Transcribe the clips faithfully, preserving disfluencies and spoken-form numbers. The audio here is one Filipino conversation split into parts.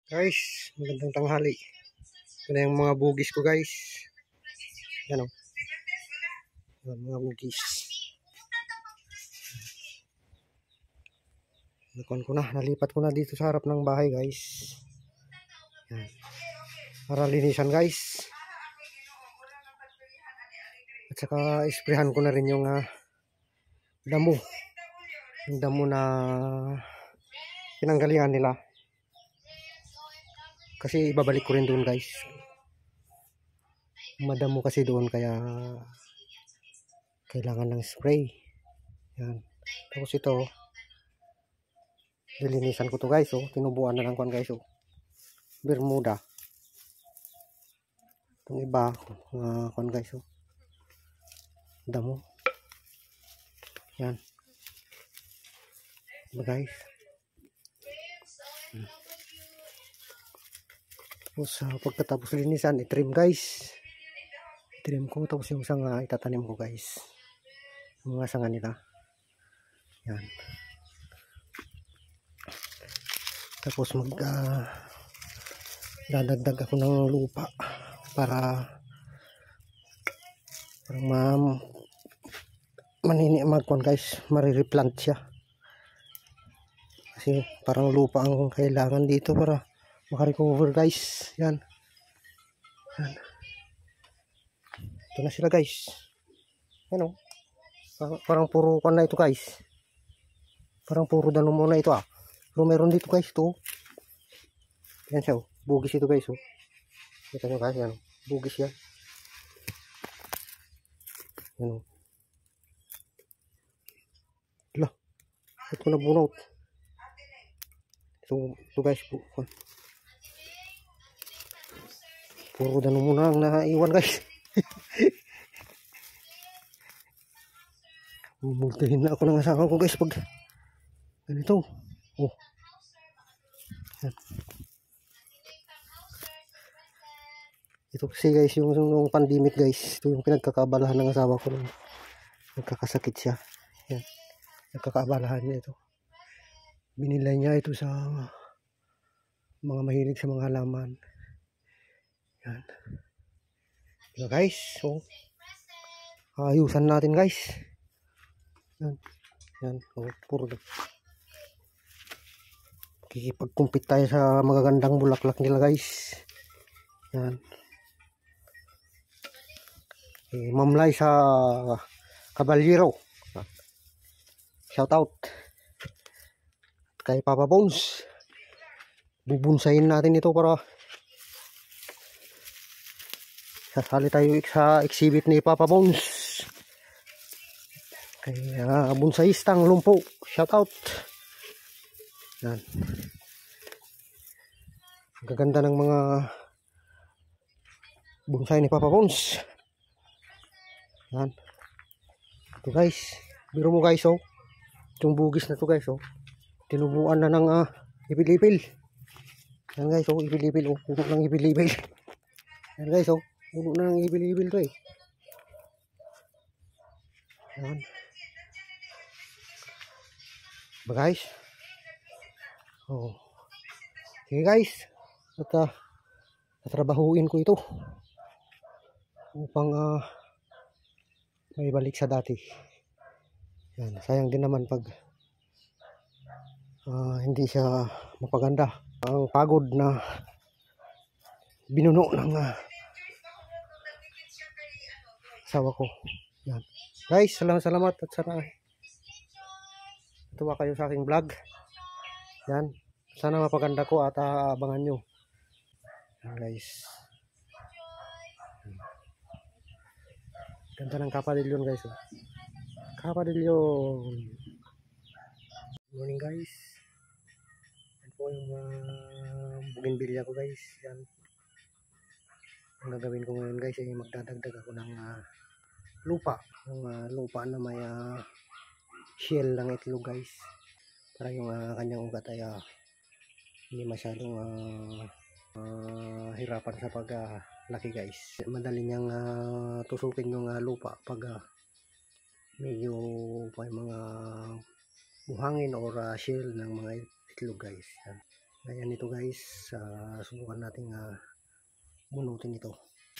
Guys, magandang tanghali. Ito na yung mga bugis ko guys. Yan o. Yan, mga bugis. Nakuan ko na, nalipat ko na dito sa harap ng bahay guys. Yan. Para linisan guys. At saka isprehan ko na rin yung uh, damo. Yung damo na pinanggalingan nila. Kasi ibabalik ko rin doon guys. Madamo kasi doon kaya kailangan ng spray. Yan. Tapos ito, dilinisan ko to guys. Oh. Tinubuan na lang ko guys. Oh. Bermuda. Itong iba, uh, kon guys. Oh. Damo. Yan. Diba guys? Hmm. Tapos uh, pagkatapos linisan, i-trim guys. I-trim ko. Tapos yung sanga itatanim ko guys. Yung mga sanga nila. Yan. Tapos mag uh, dadagdag ako ng lupa para para ma manini magkon guys, marireplant siya. Kasi parang lupa ang kailangan dito para makarecover guys. Yan. Yan. Ito na sila guys. Yan o. Parang, parang puro kan na ito guys. Parang puro dano muna ito ah. Pero meron dito guys ito. Yan siya o. Bugis ito guys o. Kita nyo guys yan o. Bugis yan. Yan o. Hala. Ito na bunot. Ito, ito guys po. Puro dano muna ang naiwan guys. Bumultihin na ako ng asawa ko guys pag ganito. Oh. Yan. Ito kasi guys yung, yung pandemic guys. Ito yung pinagkakaabalahan ng asawa ko. Nagkakasakit siya. Yan. Nagkakaabalahan niya ito. Binilay niya ito sa mga mahilig sa mga halaman. Yan. Diba guys? So, ayusan natin guys. Yan. Yan. Oh, puro. Kikipag-compete tayo sa magagandang bulaklak nila guys. Yan. Eh, mamlay sa Caballero. Shout out. Kay Papa Bones. Bubunsayin natin ito para sasali tayo sa exhibit ni Papa Bones. Kaya uh, bunsayistang lumpo. Shout out. Yan. Ang gaganda ng mga bonsai ni Papa Bones. Yan. Ito guys. Biro mo guys oh. Itong bugis na to guys oh. Tinubuan na ng uh, ipil-ipil. Yan guys oh. Ipil-ipil oh. Puno ng ipil-ipil. Yan guys oh. Puno na ng ipil-ipil to eh. Yan. Ba guys? Oh. Okay guys. At uh, tatrabahuin ko ito upang uh, may balik sa dati. Yan. Sayang din naman pag uh, hindi siya mapaganda. Ang pagod na binuno ng uh, asawa ko. Yan. Guys, salamat salamat at sana tuwa kayo sa aking vlog. Yan. Sana mapaganda ko at aabangan nyo. Yan guys. Ganda ng kapadilyon guys. Oh. Kapadilyon. Good morning guys. Yan po yung uh, bougainvillea ko guys. Yan. Ang gagawin ko ngayon guys ay magdadagdag ako ng uh, lupa. Yung uh, lupa na may uh, shell ng itlog guys. Para yung uh, kanyang ugat ay uh, hindi masyadong uh, uh, hirapan sa paglaki uh, guys. Madali niyang uh, tusukin yung uh, lupa pag uh, medyo may mga buhangin or uh, shell ng mga itlog guys. Yan. Ganyan ito guys, uh, subukan natin uh, bunutin ito.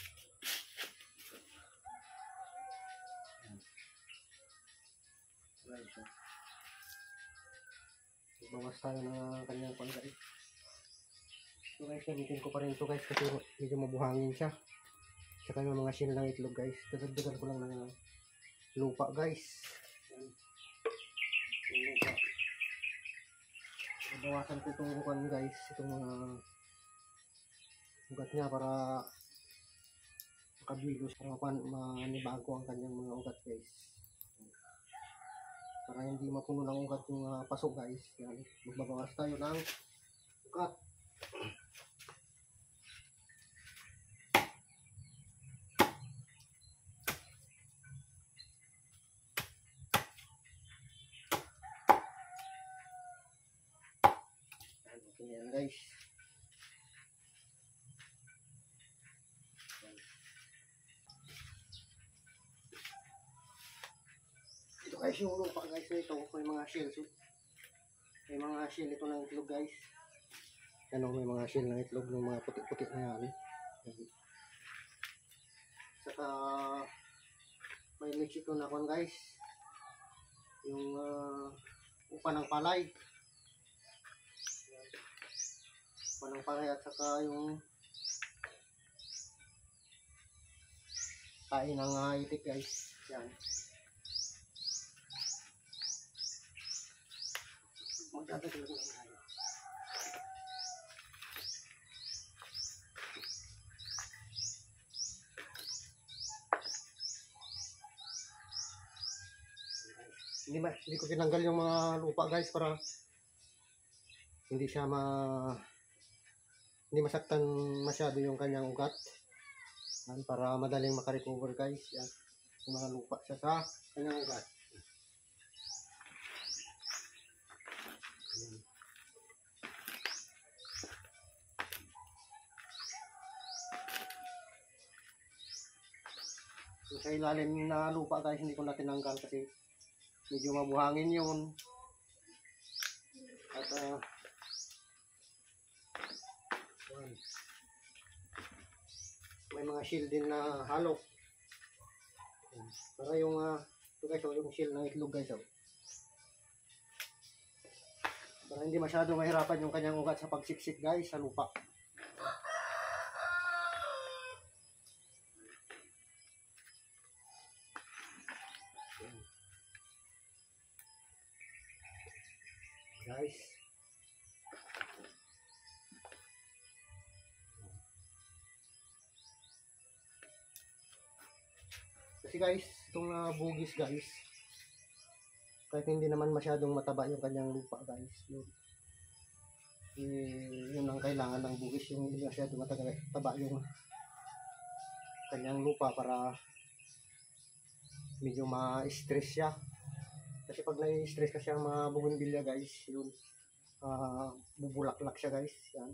Bawas tayo ng kanyang pang guys. So guys, gamitin ko pa rin ito guys kasi medyo mabuhangin siya. Saka yung mga shell ng itlog guys, dadagdagan ko lang ng lupa guys. Yung lupa. Bawasan ko itong ukan guys, itong mga ugat niya para makabilos, para manibago ang kanyang mga ugat guys. Para hindi mapuno ng ugat yung uh, pasok guys. Yan, magbabawas tayo ng ugat. Yan guys. Ito guys yung lupa guys na ito. May mga shells. May mga shell ito ng itlog guys. Ano, may mga shell ng itlog ng mga puti-puti na yan. Saka may mix ito na kon guys. Yung uh, upa ng palay. Upa ng palay at saka yung kain ng uh, itik guys. Yan. Magdadagdag lang tayo. Hindi, ma hindi ko tinanggal yung mga lupa guys para hindi siya ma hindi masaktan masyado yung kanyang ugat. Yan, para madaling makarecover guys. Yan, yung mga lupa siya sa kanyang ugat. Yan. So, sa ilalim na lupa guys, hindi ko na tinanggal kasi medyo mabuhangin yun. At uh, may mga shell din na halo. Para yung uh, ito guys, oh, yung shell ng itlog guys. Oh. Para hindi masyado mahirapan yung kanyang ugat sa pagsiksik guys sa lupa. Guys, kasi guys, itong uh, bugis guys, kahit hindi naman masyadong mataba yung kanyang lupa guys, yun, eh, yun ang kailangan ng bugis, yung hindi masyadong mataba yung kanyang lupa para medyo ma-stress siya. Kasi pag na-stress kasi ang mga bougainvillea guys, yun, uh, bubulaklak siya guys. Yan.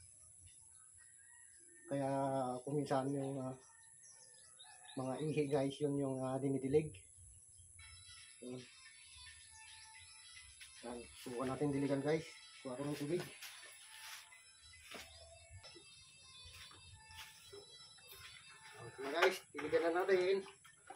Kaya kuminsan yung uh, mga ihi guys, yun yung uh, dinidilig. Yan. Yan. Subukan natin diligan guys. Suwa ko ng tubig. Okay na guys, diligan na natin.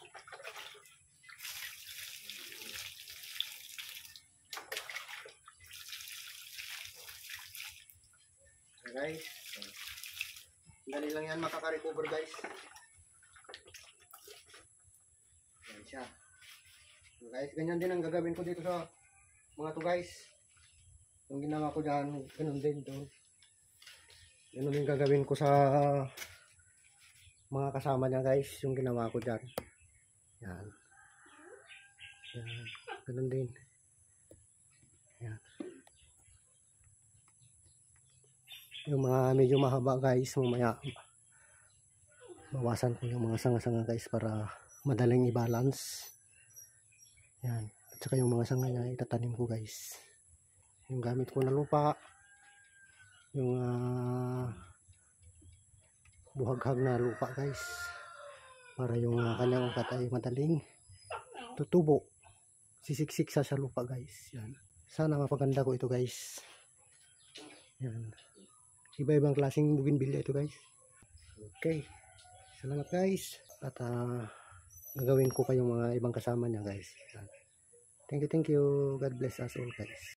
Guys, dali lang yan makaka-recover guys. Yan siya. So guys, ganyan din ang gagawin ko dito sa mga to guys. Yung ginawa ko dyan, ganun din to. Ganun yung gagawin ko sa mga kasama niya guys, yung ginawa ko dyan. Yan. Yan. Ganun din. Yan. Yung mga medyo mahaba guys, mamaya bawasan ko yung mga sanga-sanga guys para madaling i-balance. Yan. At saka yung mga sanga niya itatanim ko guys. Yung gamit ko na lupa, yung uh, buhaghag na lupa guys, para yung uh, kanyang ugat ay madaling tutubo, sisiksik sa sa lupa guys. Yan. Sana mapaganda ko ito guys. Yan. Iba-ibang klaseng bougainvillea ito guys. Okay. Salamat guys. At uh, gagawin ko kayong mga ibang kasama niya guys. Yan. Thank you, thank you. God bless us all guys.